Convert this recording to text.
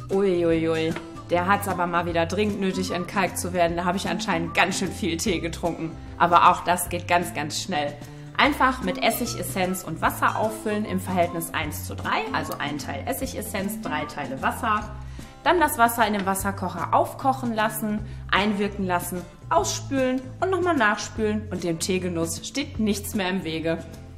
Uiuiui, der hat es aber mal wieder dringend nötig, entkalkt zu werden. Da habe ich anscheinend ganz schön viel Tee getrunken. Aber auch das geht ganz, ganz schnell. Einfach mit Essigessenz und Wasser auffüllen im Verhältnis 1:3, also 1 Teil Essigessenz, 3 Teile Wasser. Dann das Wasser in dem Wasserkocher aufkochen lassen, einwirken lassen, ausspülen und nochmal nachspülen und dem Teegenuss steht nichts mehr im Wege.